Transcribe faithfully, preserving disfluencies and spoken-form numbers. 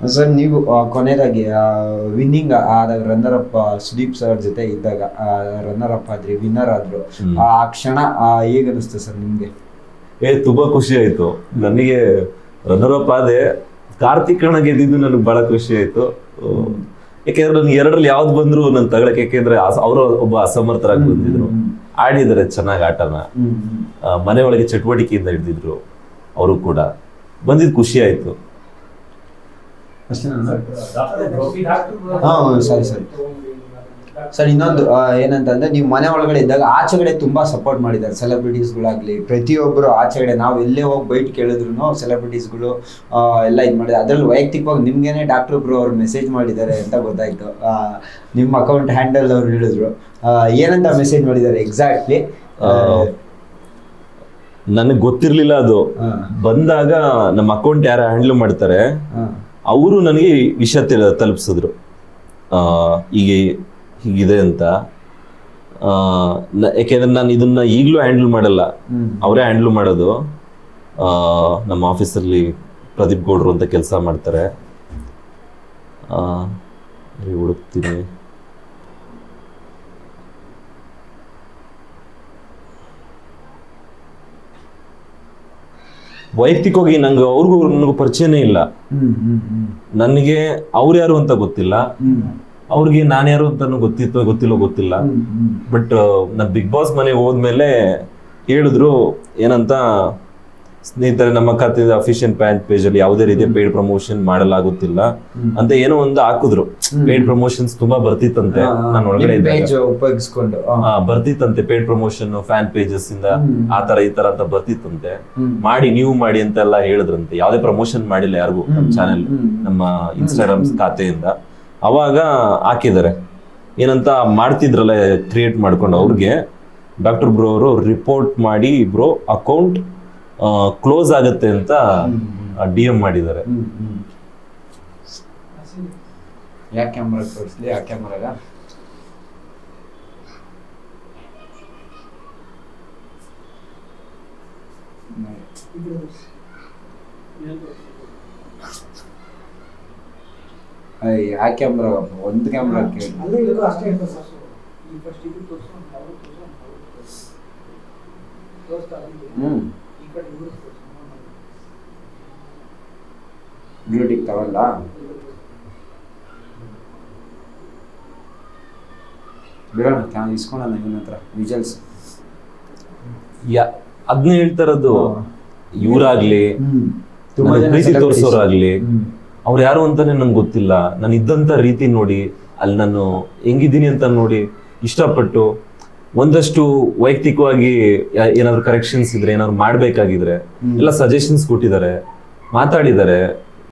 Sir ನೀವು ಕೊನೆಯದಾಗಿ winning ಆದಾಗ ರನ್ನರ್ ಅಪ್ ಸುದೀಪ್ ಸರ್ ಜೊತೆ ಇದ್ದಾಗ ರನ್ನರ್ ಅಪ್ ಆದ್ರಿ, ವಿನ್ನರ್ ಆದ್ರು, ಆ ಕ್ಷಣ ಹೇಗೆ ಅನಿಸ್ತು ಸರ್ ನಿಮ್ಗೆ? ಏ ತುಂಬಾ ಖುಷಿ ಆಯ್ತು ನನಗೆ. ರನ್ನರ್ ಅಪ್ ಆದೆ, ಕಾರ್ತಿಕ್ ಅಣ್ಣ ಗೆದ್ದಿದ್ದು ನನಗೆ ಬಹಳ ಖುಷಿ ಆಯ್ತು. ಯಾಕೆಂದ್ರೆ ನನ್ಗೆ ಎರಡರಲ್ಲಿ ಯಾವ್ದು ಬಂದ್ರು ನನ್ ತಗೊಳಕ್, ಯಾಕೆಂದ್ರೆ ಅವರು ಒಬ್ಬ ಅಸಮರ್ಥರಾಗಿ ಬಂದಿದ್ರು, ಆಡಿದ್ದಾರೆ ಚೆನ್ನಾಗಿ ಆಟನ, ಮನೆ ಒಳಗೆ ಚಟುವಟಿಕೆಯಿಂದ ಹಿಡಿದಿದ್ರು, ಅವರು ಕೂಡ ಬಂದಿದ್ ಖುಷಿ ಆಯ್ತು. ಸರಿ ಸರಿ ಸರ್, ಇನ್ನೊಂದು ಏನಂತಂದ್ರೆ ನೀವು ಮನೆ ಒಳಗಡೆ ಇದ್ದಾಗ ಆಚೆಗಡೆ ತುಂಬಾ ಸಪೋರ್ಟ್ ಮಾಡಿದ್ದಾರೆ ಸೆಲೆಬ್ರಿಟೀಸ್ಗಳಾಗ್ಲಿ, ಪ್ರತಿಯೊಬ್ಬರು ಆಚೆಗಡೆ ನಾವು ಎಲ್ಲೇ ಹೋಗಿ ಬೈಟ್ ಕೇಳಿದ್ರು ಸೆಲೆಬ್ರಿಟೀಸ್ಗಳು ಎಲ್ಲ ಇದು ಮಾಡಿದ್ದಾರೆ. ಅದ್ರಲ್ಲಿ ವೈಯಕ್ತಿಕವಾಗಿ ನಿಮ್ಗೇನೆ ಡಾಕ್ಟರ್ ಬ್ರೋ ಅವ್ರು ಮೆಸೇಜ್ ಮಾಡಿದ್ದಾರೆ ಅಂತ ಗೊತ್ತಾಯ್ತು. ನಿಮ್ಮ ಅಕೌಂಟ್ ಹ್ಯಾಂಡಲ್ ಅವ್ರು ಹೇಳಿದ್ರು, ಏನಂತ ಮೆಸೇಜ್ ಮಾಡಿದ್ದಾರೆ ಎಕ್ಸಾಕ್ಟ್ಲಿ? ನನಗೆ ಗೊತ್ತಿರ್ಲಿಲ್ಲ ಅದು. ಬಂದಾಗ ನಮ್ಮ ಅಕೌಂಟ್ ಯಾರು ಹ್ಯಾಂಡಲ್ ಮಾಡ್ತಾರೆ ಅವರು ನನಗೆ ವಿಷಯ ತಲುಪಿಸಿದ್ರು, ಹೀಗೆ ಹೀಗಿದೆ ಅಂತ. ಯಾಕೆಂದ್ರೆ ನಾನು ಇದನ್ನ ಈಗಲೂ ಹ್ಯಾಂಡಲ್ ಮಾಡಲ್ಲ, ಅವರೇ ಹ್ಯಾಂಡಲ್ ಮಾಡೋದು. ನಮ್ಮ ಆಫೀಸಲ್ಲಿ ಪ್ರದೀಪ್ ಗೌಡ್ರು ಅಂತ ಕೆಲಸ ಮಾಡ್ತಾರೆ, ಹುಡುಕ್ತೀನಿ. ವೈಯಕ್ತಿಕವಾಗಿ ನಂಗೆ ಅವ್ರಿಗೂ ನನಗೂ ಪರಿಚಯನೇ ಇಲ್ಲ. ನನಗೆ ಅವ್ರು ಯಾರು ಅಂತ ಗೊತ್ತಿಲ್ಲ, ಅವ್ರಿಗೆ ನಾನು ಯಾರು ಅಂತ ಗೊತ್ತಿತ್ತು ಗೊತ್ತಿಲ್ಲೋ ಗೊತ್ತಿಲ್ಲ. ಬಟ್ ನಾ ಬಿಗ್ ಬಾಸ್ ಮನೆಗೆ ಹೋದ್ಮೇಲೆ ಹೇಳಿದ್ರು ಏನಂತ, ಸ್ನೇಹಿತರೆ ನಮ್ಮ ಖಾತೆ ಅಫಿಷಿಯಲ್ ಫ್ಯಾನ್ ಪೇಜ್ ಅಲ್ಲಿ ಯಾವುದೇ ರೀತಿಯ ಪೇಡ್ ಪ್ರಮೋಷನ್ ಮಾಡಲಾಗುತ್ತಿಲ್ಲ ಅಂತ ಏನೋ ಒಂದು ಹಾಕಿದ್ರು. ಪೇಡ್ ಪ್ರಮೋಷನ್ಸ್ ತುಂಬಾ ಬರ್ತಿತ್ತಂತೆ, ನಾನು ಒಳಗಡೆ ಉಪಯೋಗಿಸ್ಕೊಂಡು ಬರ್ತಿತ್ತಂತೆ ಪೇಡ್ ಪ್ರಮೋಷನ್ ಫ್ಯಾನ್ ಪೇಜಸ್ ಇಂದ ಆ ತರ ಈ ತರ ಅಂತ ಬರ್ತಿತ್ತಂತೆ. ಮಾಡಿ ನೀವು ಮಾಡಿ ಅಂತೆಲ್ಲ ಹೇಳಿದ್ರಂತೆ. ಯಾವ್ದೇ ಪ್ರಮೋಷನ್ ಮಾಡಿಲ್ಲ ಯಾರಿಗೂ ನಮ್ಮ ಚಾನೆಲ್, ನಮ್ಮ ಇನ್ಸ್ಟಾಗ್ರಾಮ್ ಖಾತೆಯಿಂದ. ಅವಾಗ ಹಾಕಿದ್ದಾರೆ ಏನಂತ ಮಾಡ್ತಿದ್ರಲ್ಲ ಕ್ರಿಯೇಟ್ ಮಾಡ್ಕೊಂಡು, ಅವ್ರಿಗೆ ಡಾಕ್ಟರ್ ಬ್ರೋ ಅವರು ರಿಪೋರ್ಟ್ ಮಾಡಿ ಬ್ರೋ ಅಕೌಂಟ್ ಕ್ಲೋಸ್ ಆಗುತ್ತೆ ಅಂತ ಡಿ ಎಂ ಮಾಡಿದ್ದಾರೆ. ಯಾ ಕ್ಯಾಮ್ರಾ ತೋರಿಸ್ಲಿ, ಆ ಕ್ಯಾಮ್ರಾಗ ಆ ಕ್ಯಾಮ್ರಾ ಒಂದು ಕ್ಯಾಮ್ರಾ ಹ್ಮ್ ಬ್ಯೂಟಿಗೆ ತಗೊಳ್ಳ ಬಿಡೋಣ, ಇಸ್ಕೊಳ್ಳೋಣ ಇವನ ಹತ್ರ ವಿಜುವಲ್ಸ್. ಅದನ್ನ ಹೇಳ್ತಾರದು ಇವ್ರಾಗ್ಲಿ ಪ್ರೀತಿ ತೋರಿಸೋರಾಗ್ಲಿ, ಅವ್ರು ಯಾರು ಅಂತಾನೆ ನಂಗೆ ಗೊತ್ತಿಲ್ಲ. ನಾನು ಇದ್ದಂತ ರೀತಿ ನೋಡಿ, ಅಲ್ಲಿ ನಾನು ಹೆಂಗಿದ್ದೀನಿ ಅಂತ ನೋಡಿ ಇಷ್ಟಪಟ್ಟು ಒಂದಷ್ಟು ವೈಯಕ್ತಿಕವಾಗಿ ಏನಾದ್ರು ಕರೆಕ್ಷನ್ಸ್ ಇದ್ರೆ, ಏನಾದ್ರು ಮಾಡ್ಬೇಕಾಗಿದ್ರೆ ಎಲ್ಲ ಸಜೆಷನ್ಸ್ ಕೊಟ್ಟಿದ್ದಾರೆ, ಮಾತಾಡಿದ್ದಾರೆ.